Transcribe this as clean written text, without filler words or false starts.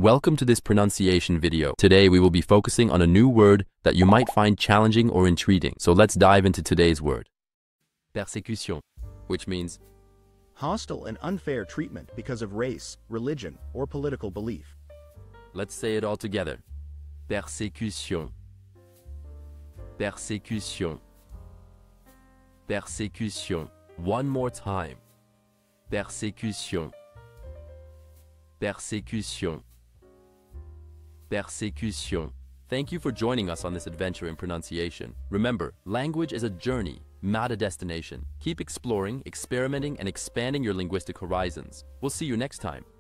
Welcome to this pronunciation video. Today we will be focusing on a new word that you might find challenging or intriguing. So let's dive into today's word. Persécution, which means hostile and unfair treatment because of race, religion, or political belief. Let's say it all together. Persécution. Persécution. Persécution. One more time. Persécution. Persécution. Persécution. Thank you for joining us on this adventure in pronunciation. Remember, language is a journey, not a destination. Keep exploring, experimenting, and expanding your linguistic horizons. We'll see you next time.